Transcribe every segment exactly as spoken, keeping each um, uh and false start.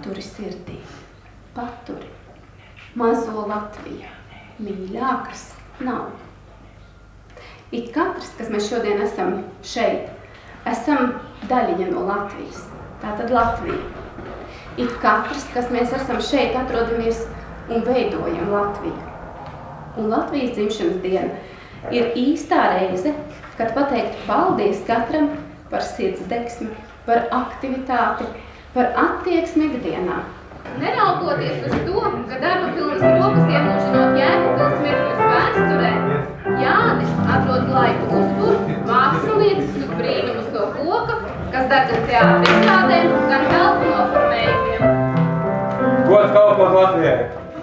paturi sirdī, paturi mazo Latviju, mīļākas nav. It katrs, kas mēs šodien esam šeit, esam daļiņa no Latvijas, tātad Latvija. It katrs, kas mēs esam šeit, atrodamies un veidojam Latviju. Un Latvijas dzimšanas diena ir īstā reize, kad pateikt paldies katram par sirdsdegsmi, par aktivitāti, par attieksmi ikdienā. Neraugoties uz to, ka darba pilnas rokas iemūžinot Jēkabpils mirkļus vēsturē, Jānis atrod laiku uzburt mākslinieciskus brīnumus no koka, kas dar gan teātra izrādēm, gan telpu noformējumiem. Gods kalpot Latvijai!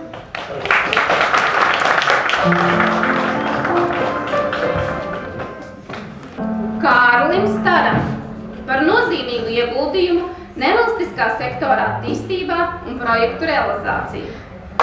Kārlim Staram par nozīmīgu ieguldījumu nevalstiskā sektora attīstībā un projektu realizāciju.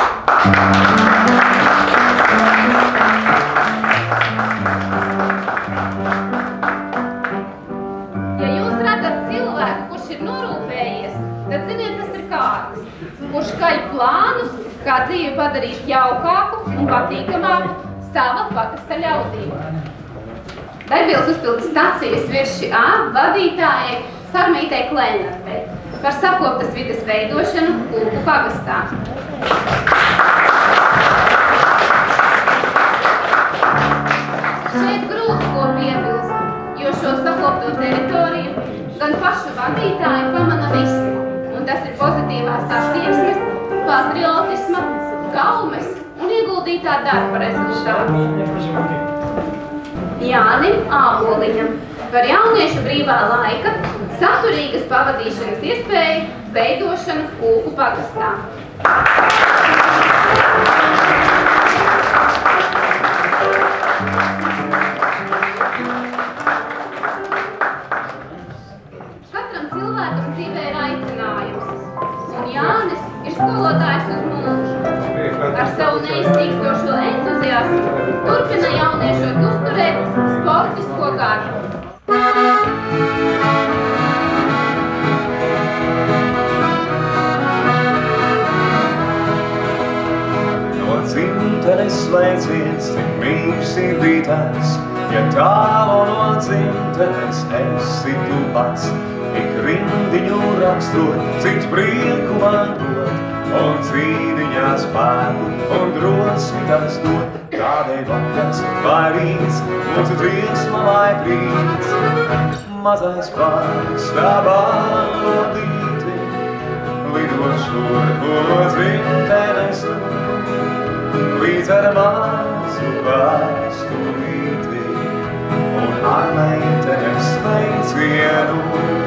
Ja jūs redzat cilvēku, kurš ir norūpējies, tad ziniet, tas ir Kārlis, kurš kaļ plānus, kā dzīvi padarīt jaukāku un patīkamāku sava pagasta ļaudīm. Degvielas uzpildes stacijas virši A vadītājai Sarmītei Klēnartei par sakoptas vides veidošanu Kulku pagastā. Šeit grūti ko piebilst, jo šo sakopto teritoriju gan pašu vadītāju pamana visi, un tas ir pozitīvās attieksmes, patriotisma, gaumes un ieguldītā darba rezultāts. Jānim Āboliņam par jauniešu brīvā laika saturīgas pavadīšanas iespēju veidošanu Kulku pagastā. Katram cilvēkam dzīvē ir aicinājums, un Jānis ir skolotājs uz mūžu. Ar savu neizsīkstošo entuziasmu turpina jauniešos uzturēt sportisko garu. No dzimtenes sveiciens, cik mīļš sirdītājs, ja tālu no dzimtenes esi tu pats. Ik rindiņu rakstot, cik prieku man dod, un cīniņā spēku un drosmi tas dod. Tādēļ vakars vai rīts, mūsu dziesma vai prīts. Mazais pāris stāvā lodīti, lido šurpu no dzimtenes, līdz ar mazu vēstulīti un ar meitenes sveicienu.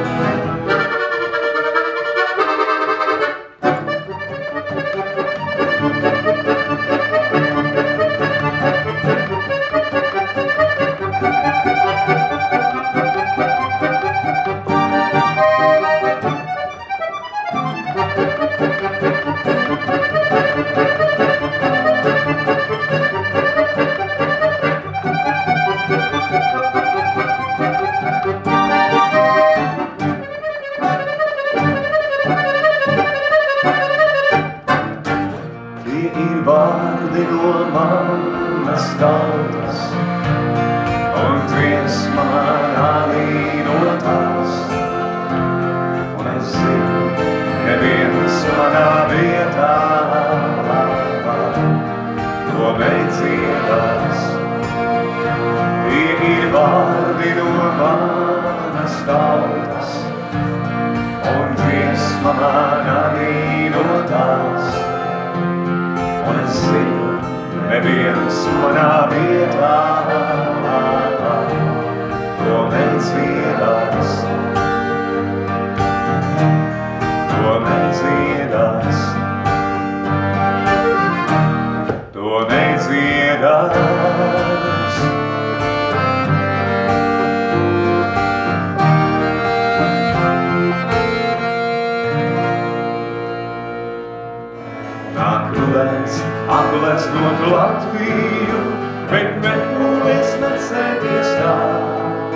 Akulēs not Latviju, bet meklēs necēties tā.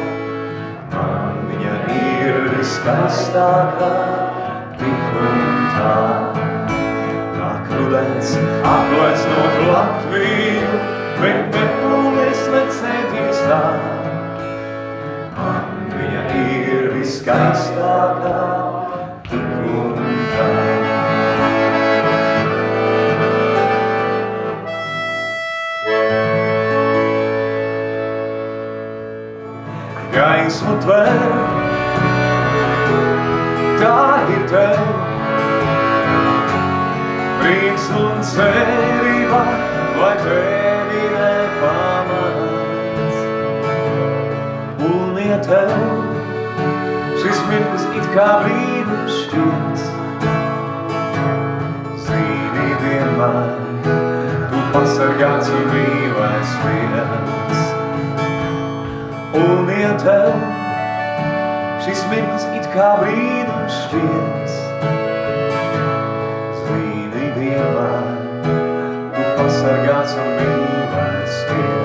Man viņa ir viskaistākā, tik un tā. Nāk rudens aplesnot Latviju, bet nepūlis necēdīs tā. Man viņa ir viskaistākā, tik un tā. Gaismu tver, tā ir tev, prieks un cerība, lai tevi nepamāc. Un ja tev šis mirklis it kā brīnums šķiet, zini vienmēr, tu pasargāts un mīlēs viens. Un ja tev šis mirklis it kā brīnums šķiet, zini vienmēr, tu pasargāts un mīlēs viens.